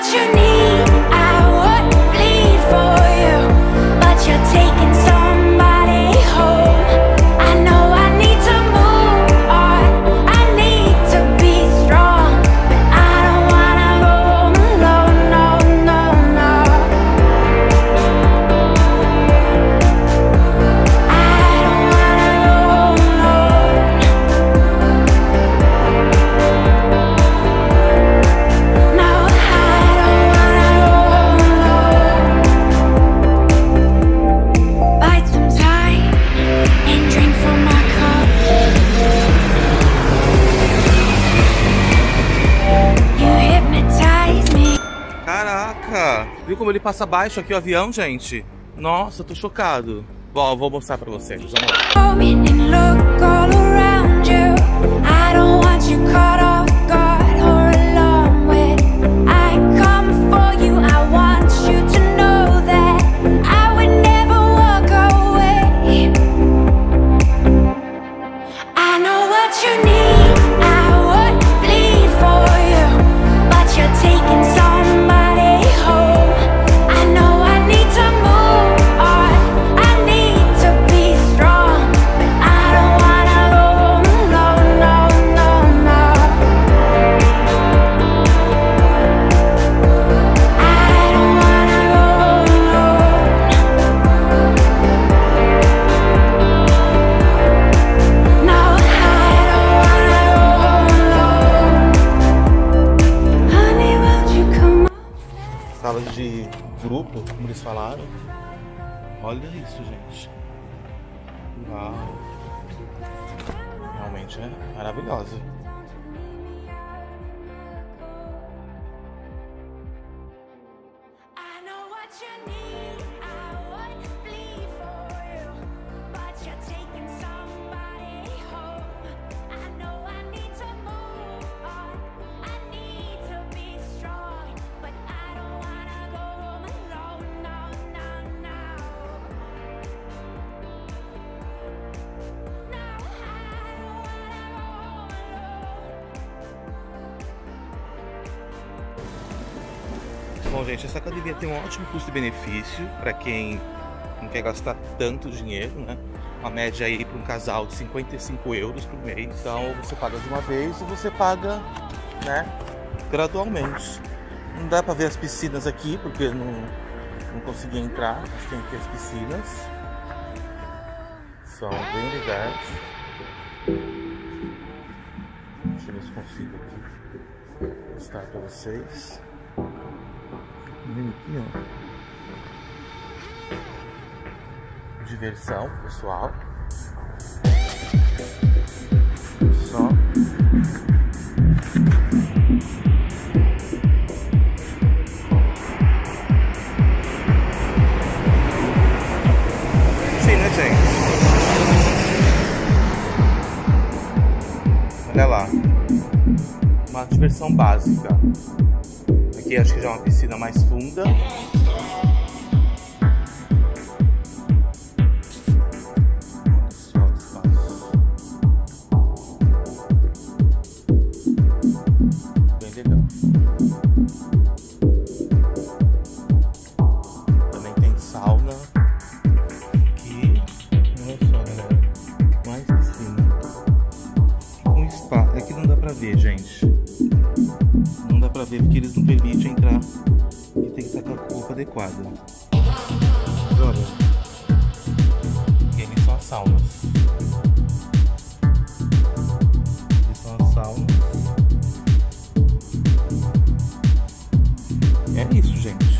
what you need, I would bleed for you, but you're taking somebody home. I know I need to move on, I need to be strong, but I don't wanna go alone, no, no, no. I don't wanna go alone. No, I don't wanna go alone. Bite some time and drink from my cup. You hypnotize me. Caraca! Viu como ele passa baixo aqui o avião, gente? Nossa, eu tô chocado. Bom, eu vou mostrar pra vocês. Vamos lá. Moment and look all around you. I don't want you caught off guard or alone when I come for you. I want you to know that I would never walk away. I know what you need, I would bleed for you, but you're taking somebody home. I know I need to move on, I need to be strong, but I don't wanna go alone, no, no, no. I don't wanna go alone. No, I don't wanna go alone. Honey, won't you come on? Sala de grupo, como eles falaram. Olha isso, gente. Uau. Realmente é maravilhosa. I know what you need, I would bleed for you, but you're taking somebody home. I know I need to move on, I need to be strong, but I don't wanna go home alone, no, no, no. No, I don't wanna go home alone. Bom, gente, essa academia tem um ótimo custo-benefício para quem não quer gastar tanto dinheiro, né? Uma média aí para um casal de 55 euros por mês. Então você paga de uma vez e você paga, né, gradualmente. Não dá para ver as piscinas aqui porque não consegui entrar, mas tem aqui as piscinas. São bem legais. Deixa eu ver se consigo aqui mostrar para vocês. Vem aqui, ó. Diversão, pessoal. Só. Sim, né, gente? Olha lá. Uma diversão básica. Aqui acho que já é uma piscina mais funda. Bem legal. Também tem sauna. Aqui. Olha só, galera. Mais piscina. Um spa. Aqui não dá pra ver, gente. Não dá pra ver porque eles não permitem entrar e tem que estar com a roupa adequada. Olha, e ali são as saunas. Ali são as saunas. É isso, gente.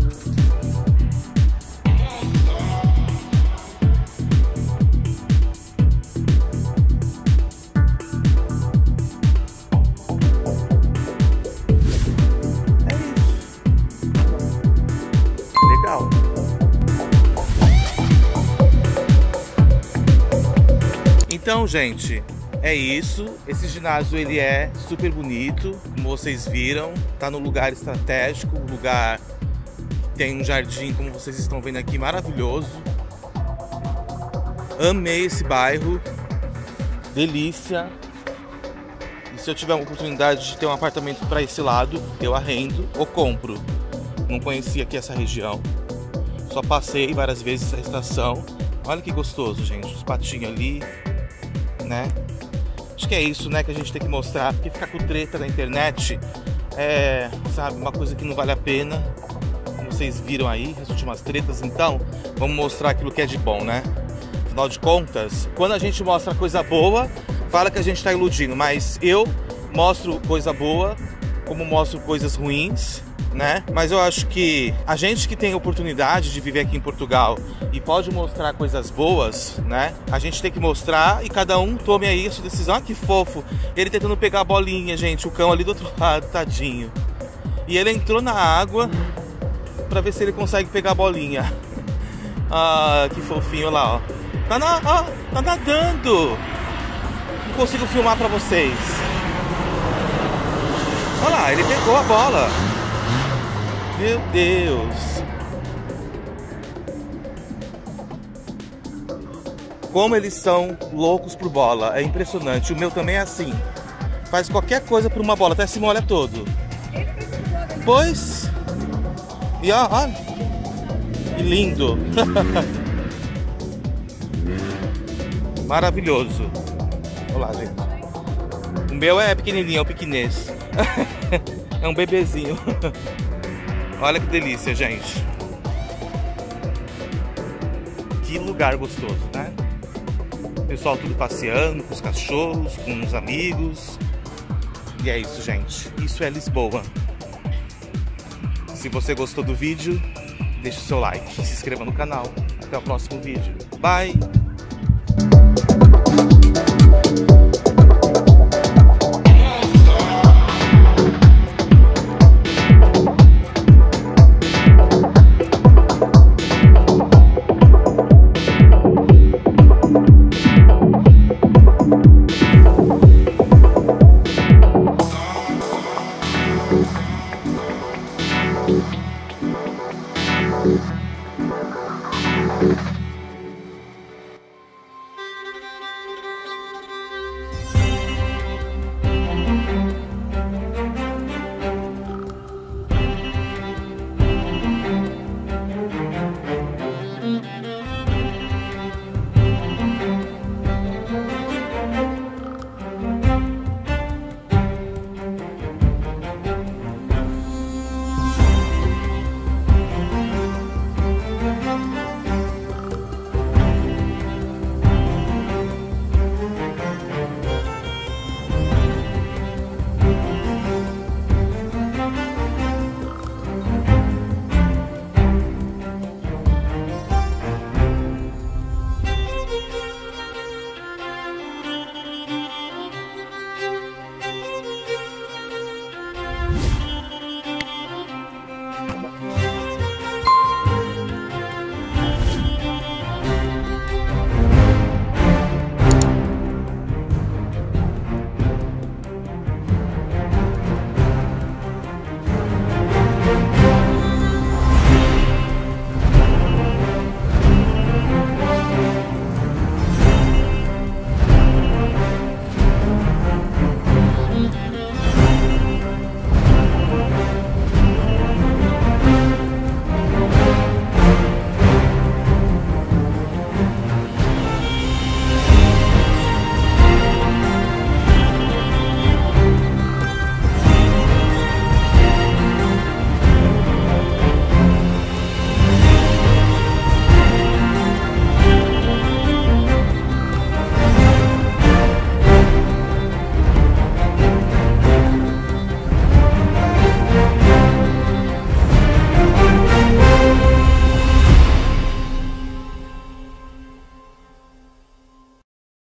Legal. Então, gente, é isso. Esse ginásio ele é super bonito, como vocês viram. Tá no lugar estratégico, um lugar que tem um jardim, como vocês estão vendo aqui, maravilhoso. Amei esse bairro. Delícia. Isso Se eu tiver uma oportunidade de ter um apartamento para esse lado, eu arrendo ou compro. Não conhecia aqui essa região. Só passei várias vezes essa estação. Olha que gostoso, gente. Os patinhos ali, né? Acho que é isso, né, que a gente tem que mostrar. Porque ficar com treta na internet é, sabe, uma coisa que não vale a pena. Como vocês viram aí, as últimas tretas. Então, vamos mostrar aquilo que é de bom, né? Afinal de contas, quando a gente mostra coisa boa, fala que a gente tá iludindo. Mas eu mostro coisa boa, como mostro coisas ruins, né? Mas eu acho que a gente que tem a oportunidade de viver aqui em Portugal e pode mostrar coisas boas, né? A gente tem que mostrar e cada um tome aí a sua decisão. Ah, que fofo! Ele tentando pegar a bolinha, gente, o cão ali do outro lado, tadinho. E ele entrou na água pra ver se ele consegue pegar a bolinha. Ah, que fofinho, olha lá, ó. Tá nadando! Não consigo filmar pra vocês. Olha lá, ele pegou a bola. Meu Deus. Como eles são loucos por bola. É impressionante. O meu também é assim. Faz qualquer coisa por uma bola. Até se molha todo. Pois. E ó, olha. Que lindo. Maravilhoso. Olha lá, gente. O meu é pequenininho, é o piquinês. É um bebezinho. Olha que delícia, gente. Que lugar gostoso, né? Pessoal tudo passeando com os cachorros, com os amigos. E é isso, gente. Isso é Lisboa. Se você gostou do vídeo, deixe o seu like, se inscreva no canal. Até o próximo vídeo. Bye! Thank you.